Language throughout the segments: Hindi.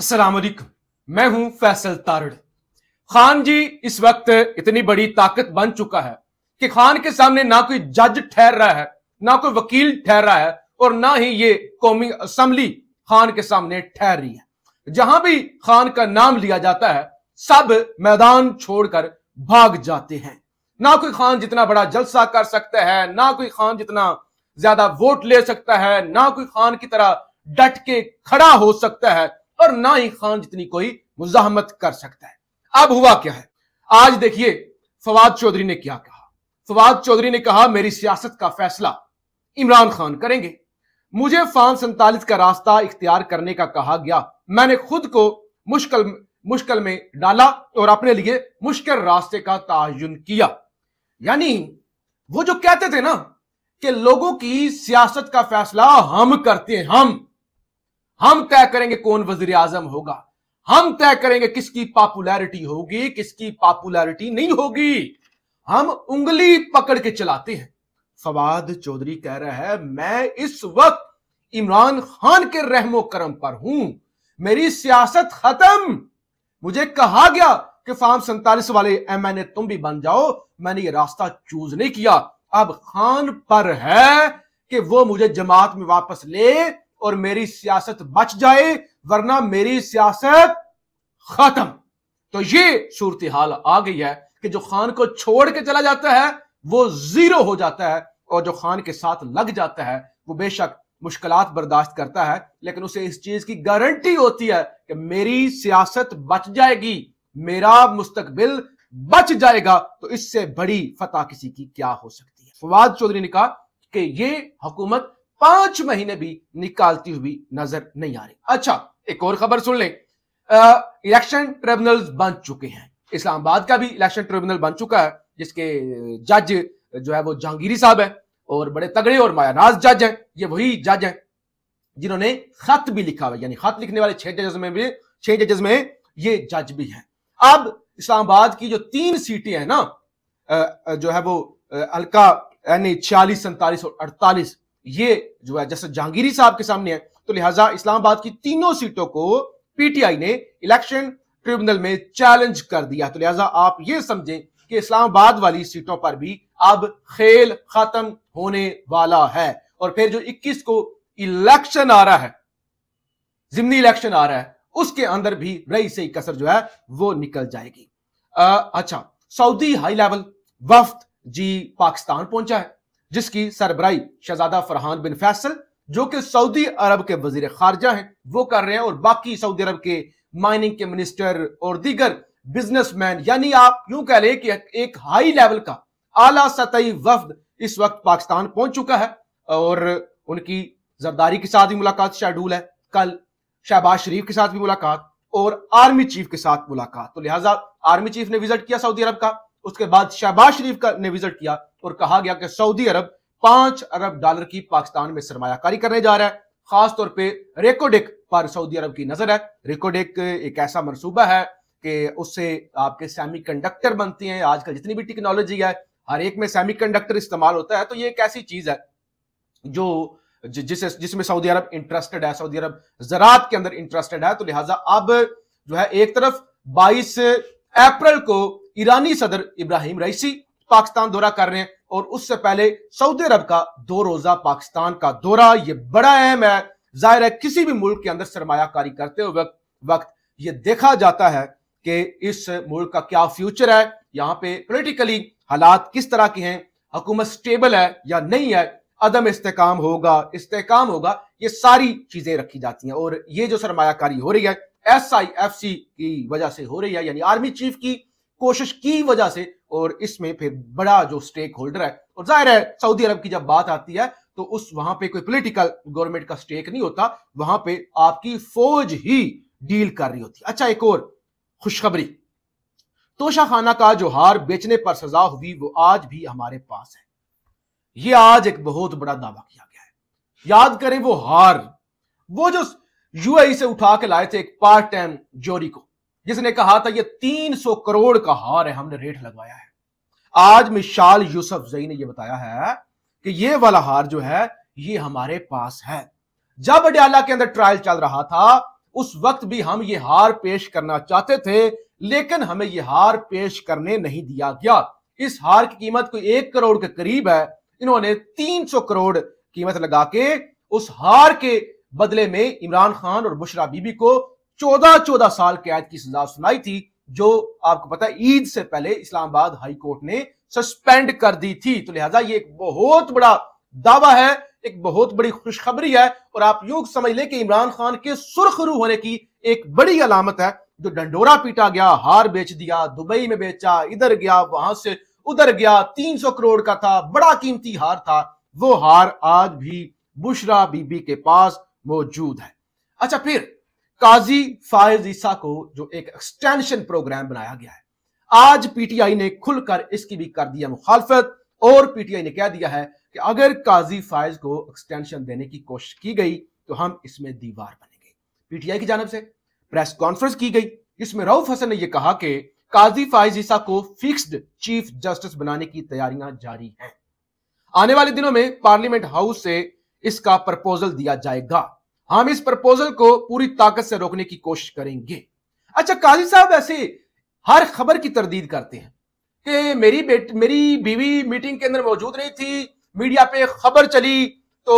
अस्सलाम वालेकुम। मैं हूं फैसल तारड़। खान जी इस वक्त इतनी बड़ी ताकत बन चुका है कि खान के सामने ना कोई जज ठहर रहा है, ना कोई वकील ठहर रहा है और ना ही ये कौमी असेंबली खान के सामने ठहर रही है। जहां भी खान का नाम लिया जाता है सब मैदान छोड़कर भाग जाते हैं। ना कोई खान जितना बड़ा जलसा कर सकता है, ना कोई खान जितना ज्यादा वोट ले सकता है, ना कोई खान की तरह डट के खड़ा हो सकता है और ना ही खान जितनी कोई मुजाहमत कर सकता है। अब हुआ क्या है, आज देखिए फवाद चौधरी ने क्या कहा। फवाद चौधरी ने कहा मेरी सियासत का फैसला इमरान खान करेंगे। मुझे फार्म 47 का रास्ता इख्तियार करने का कहा गया। मैंने खुद को मुश्किल में डाला और अपने लिए मुश्किल रास्ते का तयन किया। यानी वो जो कहते थे ना कि लोगों की सियासत का फैसला हम करते हैं, हम तय करेंगे कौन वजीर आजम होगा, हम तय करेंगे किसकी पॉपुलैरिटी होगी, किसकी पॉपुलैरिटी नहीं होगी, हम उंगली पकड़ के चलाते हैं। फवाद चौधरी कह रहा है मैं इस वक्त इमरान खान के रहमो करम पर हूं, मेरी सियासत खत्म। मुझे कहा गया कि फार्म 47 वाले एमएनए तुम भी बन जाओ, मैंने ये रास्ता चूज नहीं किया। अब खान पर है कि वो मुझे जमात में वापस ले और मेरी सियासत बच जाए, वरना मेरी सियासत खत्म। तो ये सूरत हाल आ गई है कि जो खान को छोड़ के चला जाता है वो जीरो हो जाता है और जो खान के साथ लग जाता है वो बेशक मुश्किलात बर्दाश्त करता है, लेकिन उसे इस चीज की गारंटी होती है कि मेरी सियासत बच जाएगी, मेरा मुस्तकबिल बच जाएगा। तो इससे बड़ी फतह किसी की क्या हो सकती है। फवाद चौधरी ने कहा कि ये हुकूमत 5 महीने भी निकालती हुई नजर नहीं आ रही। अच्छा, एक और खबर सुन लें। इलेक्शन ट्रिब्यूनल्स बन चुके हैं। इस्लामाबाद का भी इलेक्शन ट्रिब्यूनल बन चुका है जिसके जज जो है वो जहांगीरी साहब है और बड़े तगड़े और मायानाज जज हैं। ये वही जज हैं जिन्होंने खत भी लिखा हुआ, यानी खत लिखने वाले 6 जजेस में ये जज भी हैं। अब इस्लामाबाद की जो 3 सीटें हैं ना, जो है वो हल्का यानी 46, 47 और 48, ये जो है जैसे जहांगीरी साहब के सामने है, तो लिहाजा इस्लामाबाद की तीनों सीटों को पीटीआई ने इलेक्शन ट्रिब्यूनल में चैलेंज कर दिया। तो लिहाजा आप ये समझें कि इस्लामाबाद वाली सीटों पर भी अब खेल खत्म होने वाला है और फिर जो 21 को इलेक्शन आ रहा है, जिमनी इलेक्शन आ रहा है, उसके अंदर भी रही सही कसर जो है वो निकल जाएगी। अच्छा, सऊदी हाई लेवल वफ्द जी पाकिस्तान पहुंचा है जिसकी सरबराही शहजादा फरहान बिन फैसल जो कि सऊदी अरब के वजीर खारजा हैं वो कर रहे हैं और बाकी सऊदी अरब के माइनिंग के मिनिस्टर और दीगर बिजनेसमैन, यानी आप यूं कह लें कि एक हाई लेवल का आला सतही वफ्द इस वक्त पाकिस्तान पहुंच चुका है और उनकी जरदारी के साथ भी मुलाकात शेड्यूल है। कल शहबाज शरीफ के साथ भी मुलाकात और आर्मी चीफ के साथ मुलाकात। तो लिहाजा आर्मी चीफ ने विजिट किया सऊदी अरब का, उसके बाद शहबाज शरीफ का ने विजिट किया और कहा गया कि सऊदी अरब $5 अरब की पाकिस्तान में सरमायाकारी करने जा रहा है। खासतौर पे रेकोडेक पर सऊदी अरब की नजर है। रेकोडेक एक ऐसा मनसूबा है कि उससे आपके सेमीकंडक्टर बनते हैं। आजकल जितनी भी टेक्नोलॉजी है हर एक में सेमीकंडक्टर इस्तेमाल होता है। तो ये एक ऐसी चीज है जो जिसमें सऊदी अरब इंटरेस्टेड है, सऊदी अरब ज़राअत के अंदर इंटरेस्टेड है। तो लिहाजा अब जो है एक तरफ 22 अप्रैल को ईरानी सदर इब्राहिम रईसी पाकिस्तान दौरा कर रहे हैं और उससे पहले सऊदी अरब का 2 रोजा पाकिस्तान का दौरा, ये बड़ा अहम है। जाहिर है किसी भी मुल्क के अंदर सरमायाकारी करते हुए वक्त ये देखा जाता है कि इस मुल्क का क्या फ्यूचर है, यहाँ पे पॉलिटिकली हालात किस तरह के हैं, हुकूमत स्टेबल है या नहीं है, अदम इस्तेकाम होगा, ये सारी चीजें रखी जाती हैं। और ये जो सरमायाकारी हो रही है SIFC की वजह से हो रही है, यानी आर्मी चीफ की कोशिश की वजह से, और इसमें फिर बड़ा जो स्टेक होल्डर है, और जाहिर है सऊदी अरब की जब बात आती है तो उस वहां पे कोई पॉलिटिकल गवर्नमेंट का स्टेक नहीं होता, वहां पे आपकी फौज ही डील कर रही होती है। अच्छा, एक और खुशखबरी, तोशाखाना का जो हार बेचने पर सजा हुई वो आज भी हमारे पास है। ये आज एक बहुत बड़ा दावा किया गया है। याद करें वो हार, वो जो यूएई से उठा के लाए थे एक पार्ट टाइम जोरी को, जिसने कहा था ये 300 करोड़ का हार है, हमने रेट लगवाया है। आज मिशाल यूसुफजई ने यह बताया है कि ये वाला हार जो है ये हमारे पास है। जब अडयाला के अंदर ट्रायल चल रहा था उस वक्त भी हम ये हार पेश करना चाहते थे, लेकिन हमें ये हार पेश करने नहीं दिया गया। इस हार की कीमत कोई 1 करोड़ के करीब है। इन्होंने 300 करोड़ कीमत लगा के उस हार के बदले में इमरान खान और बुशरा बीबी को 14 साल कैद की सजा सुनाई थी, जो आपको पता है ईद से पहले इस्लामाबाद हाई कोर्ट ने सस्पेंड कर दी थी। तो लिहाजा ये एक बहुत बड़ा दावा है, एक बहुत बड़ी खुशखबरी है, और आप यूं समझ लें कि इमरान खान के सुरखरू होने की एक बड़ी अलामत है। जो डंडोरा पीटा गया, हार बेच दिया, दुबई में बेचा, इधर गया, वहां से उधर गया, 300 करोड़ का था, बड़ा कीमती हार था, वो हार आज भी बुशरा बीबी के पास मौजूद है। अच्छा, फिर काजी फायज ईसा को जो एक एक्सटेंशन प्रोग्राम बनाया गया है, आज पीटीआई ने खुलकर इसकी भी कर दिया मुखालफत, और पीटीआई ने कह दिया है कि अगर काजी फायज को एक्सटेंशन देने की कोशिश की गई तो हम इसमें दीवार बनेंगे। पीटीआई की जानिब से प्रेस कॉन्फ्रेंस की गई, जिसमें रऊफ हसन ने यह कहा कि काजी फायज ईसा को फिक्स्ड चीफ जस्टिस बनाने की तैयारियां जारी हैं। आने वाले दिनों में पार्लियामेंट हाउस से इसका प्रपोजल दिया जाएगा। हम इस प्रपोजल को पूरी ताकत से रोकने की कोशिश करेंगे। अच्छा, काजी साहब ऐसे हर खबर की तरदीद करते हैं कि मेरी बीवी मीटिंग के अंदर मौजूद नहीं थी, मीडिया पे खबर चली तो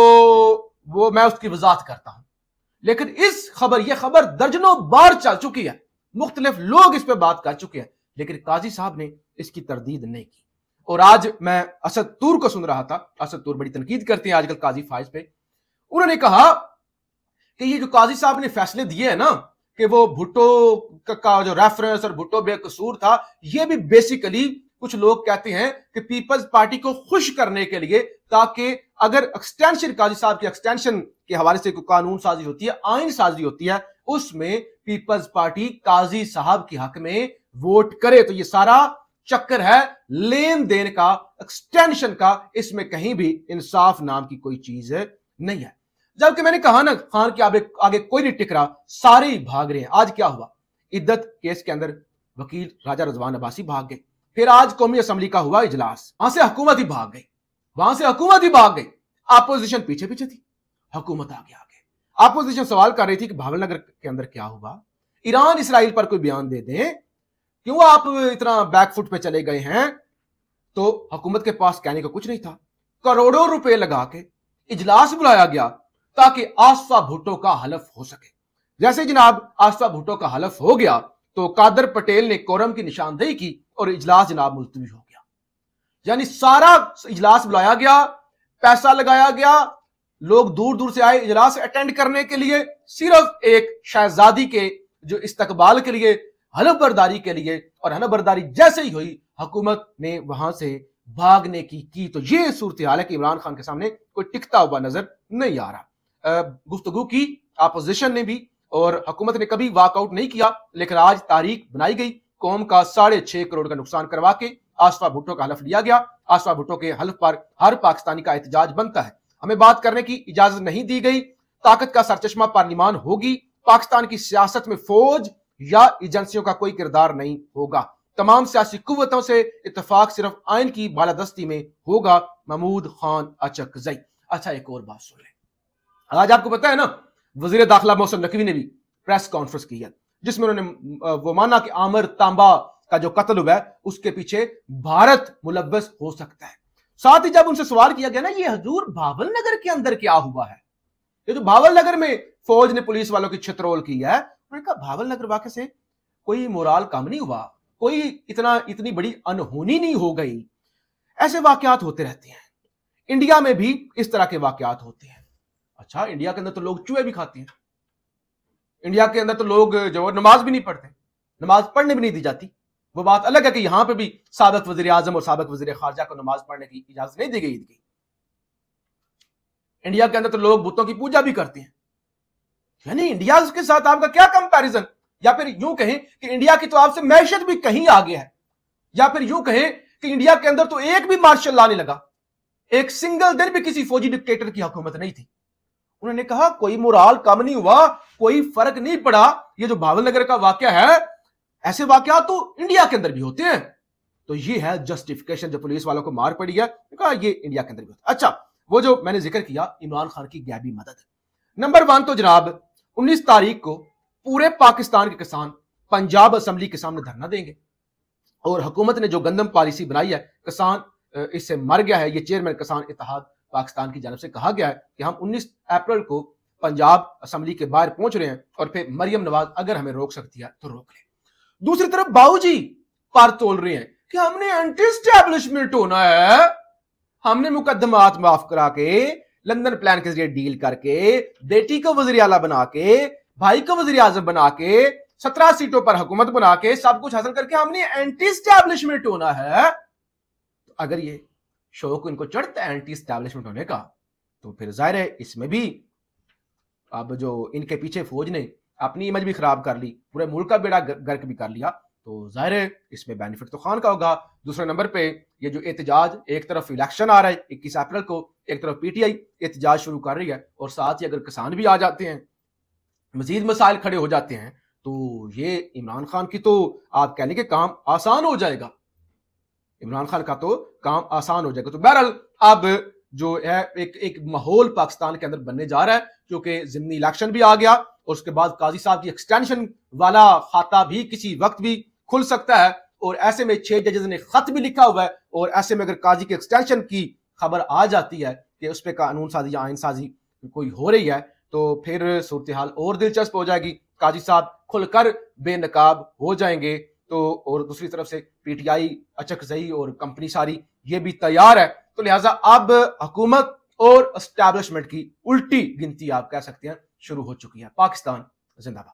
वो मैं उसकी वजाहत करता हूं। लेकिन ये खबर दर्जनों बार चल चुकी है, मुख्तलिफ लोग इस पर बात कर चुके हैं, लेकिन काजी साहब ने इसकी तरदीद नहीं की। और आज मैं असद तूर को सुन रहा था, असद तूर बड़ी तनकीद करते हैं आजकल काजी फायज पे। उन्होंने कहा कि ये जो काजी साहब ने फैसले दिए हैं ना, कि वो भुट्टो का जो रेफरेंस और भुट्टो बेकसूर था, ये भी बेसिकली कुछ लोग कहते हैं कि पीपल्स पार्टी को खुश करने के लिए, ताकि अगर एक्सटेंशन काजी साहब की एक्सटेंशन के हवाले से कोई कानून साजी होती है, आइन साजी होती है, उसमें पीपल्स पार्टी काजी साहब के हक में वोट करे। तो ये सारा चक्कर है लेन देन का, एक्सटेंशन का, इसमें कहीं भी इंसाफ नाम की कोई चीज नहीं है। जबकि मैंने कहा ना, खान के आगे कोई नहीं टिक रहा, सारे ही भाग रहे हैं। आज क्या हुआ, इद्दत केस के अंदर वकील राजा रजवान अब्बासी भाग गए, फिर आज कौमी असम्बली का हुआ इजलास, वहां से हुकूमत ही भाग गई, अपोजिशन पीछे पीछे थी, हुकूमत आगे अपोजिशन सवाल कर रही थी कि भावलनगर के अंदर क्या हुआ, ईरान इसराइल पर कोई बयान दे दें, क्यों आप इतना बैकफुट पे चले गए हैं। तो हुकूमत के पास कहने को कुछ नहीं था। करोड़ों रुपए लगा के इजलास बुलाया गया ताकि आसफा भुट्टो का हलफ हो सके। जैसे जनाब आसफा भुट्टो का हलफ हो गया तो कादर पटेल ने कोरम की निशानदेही की और इजलास जनाब मुलतवी हो गया। यानी सारा इजलास बुलाया गया, पैसा लगाया गया, लोग दूर दूर से आए इजलास अटेंड करने के लिए, सिर्फ एक शहजादी के जो इस्तकबाल के लिए, हलफ बर्दारी के लिए, और हलफ बर्दारी जैसे ही हुई हुकूमत ने वहां से भागने की। तो ये सूरत हाल है कि इमरान खान के सामने कोई टिकता हुआ नजर नहीं आ रहा। गुफ्तगू की अपोजिशन ने भी, और हुकूमत ने कभी वॉकआउट नहीं किया, लेकिन आज तारीख बनाई गई, कौम का 6.5 करोड़ का नुकसान करवा के आसफा भुट्टो का हलफ लिया गया। आसफा भुट्टो के हलफ पर हर पाकिस्तानी का एहतजाज बनता है। हमें बात करने की इजाजत नहीं दी गई। ताकत का सरचश्मा पार्लियामान होगी। पाकिस्तान की सियासत में फौज या एजेंसियों का कोई किरदार नहीं होगा। तमाम सियासी कुव्वतों से इत्तेफाक सिर्फ आइन की बालादस्ती में होगा। महमूद खान अचकजई। अच्छा, एक और बात सुन लें। आज आपको पता है ना, वजीर दाखिला मोहसिन नकवी ने भी प्रेस कॉन्फ्रेंस की है, जिसमें उन्होंने वो माना कि आमिर तांबा का जो कत्ल हुआ है उसके पीछे भारत मुलव्वस हो सकता है। साथ ही जब उनसे सवाल किया गया ना, ये हजूर भावल नगर के अंदर क्या हुआ है, ये जो भावल नगर में फौज ने पुलिस वालों की छितरोल की है, उन्होंने कहा भावल नगर वाकई से कोई मोराल कम नहीं हुआ, कोई इतनी बड़ी अनहोनी नहीं हो गई। ऐसे वाकयात होते रहते हैं। इंडिया में भी इस तरह के वाकयात होते हैं। अच्छा, इंडिया के अंदर तो लोग चूहे भी खाते हैं। इंडिया के अंदर तो लोग जो नमाज भी नहीं पढ़ते, नमाज पढ़ने भी नहीं दी जाती। वो बात अलग है कि यहां पे भी साबिक वजीर आजम और साबिक वजीर खारजा को नमाज पढ़ने की इजाजत नहीं दी गई थी। इंडिया के अंदर तो लोग बुतों की पूजा भी करते हैं। यानी इंडिया के साथ आपका क्या कंपैरिजन, या फिर यूं कहें कि इंडिया की तो आपसे मैशत भी कहीं आगे है, या फिर यूं कहें कि इंडिया के अंदर तो एक भी मार्शल लॉ नहीं लगा, एक सिंगल दिन भी किसी फौजी डिक्टेटर की हुकूमत नहीं थी। उन्होंने कहा कोई मोराल कम नहीं हुआ, कोई फर्क नहीं पड़ा। ये जो भावल नगर का वाकया है, ऐसे वाकयात तो इंडिया के अंदर भी होते हैं। तो ये है जस्टिफिकेशन जो पुलिस वालों को मार पड़ी है, कहा ये इंडिया के अंदर भी होता है। अच्छा, वो जो मैंने जिक्र किया इमरान खान की गैबी मदद, नंबर 1 तो जनाब 19 तारीख को पूरे पाकिस्तान के किसान पंजाब असेंबली के सामने धरना देंगे और हुकूमत ने जो गंदम पॉलिसी बनाई है, किसान इससे मर गया है। ये चेयरमैन किसान इत्तेहाद पाकिस्तान की जानब से कहा गया है कि हम 19 अप्रैल को पंजाब असेंबली के बाहर पहुंच रहे हैं और फिर मरियम नवाज अगर हमें रोक सकती है तो रोक ले। दूसरी तरफ बाबूजी पर तोल रहे हैं कि हमने एंटी एस्टैब्लिशमेंट होना है, हमने मुकदमात माफ करा के, लंदन प्लान के जरिए डील करके, बेटी को वज़ीर आला बना के, भाई को वज़ीर आज़म बना के, 17 सीटों पर हुकूमत बना के, सब कुछ हासिल करके हमने एंटी एस्टैब्लिशमेंट होना है। तो अगर ये शौक इनको चढ़ता है एंटी एस्टैब्लिशमेंट होने का, तो फिर जाहिर है इसमें भी अब जो इनके पीछे फौज ने अपनी इमेज भी खराब कर ली, पूरे मुल्क का बेड़ा गर्क भी कर लिया, तो जाहिर है इसमें बेनिफिट तो खान का होगा। दूसरे नंबर पे ये जो एहतजाज, एक तरफ इलेक्शन आ रहा है 21 अप्रैल को, एक तरफ पीटीआई एहतजाज शुरू कर रही है और साथ ही अगर किसान भी आ जाते हैं, मजीद मसाइल खड़े हो जाते हैं, तो ये इमरान खान की तो आप कहने के काम आसान हो जाएगा, इमरान खान का तो काम आसान हो जाएगा। तो बहरहाल अब जो है एक माहौल पाकिस्तान के अंदर बनने जा रहा है, क्योंकि ज़िमनी इलेक्शन भी आ गया और उसके बाद काजी साहब की एक्सटेंशन वाला खाता भी किसी वक्त भी खुल सकता है और ऐसे में 6 जजेस ने खत भी लिखा हुआ है और ऐसे में अगर काजी के एक्सटेंशन की खबर आ जाती है कि उस पर कानून साजी या आइन साजी कोई हो रही है, तो फिर सूरत हाल और दिलचस्प हो जाएगी, काजी साहब खुलकर बेनकाब हो जाएंगे। तो और दूसरी तरफ से पीटीआई, अचकजई और कंपनी सारी ये भी तैयार है, तो लिहाजा अब हुकूमत और एस्टैब्लिशमेंट की उल्टी गिनती आप कह सकते हैं शुरू हो चुकी है। पाकिस्तान जिंदाबाद।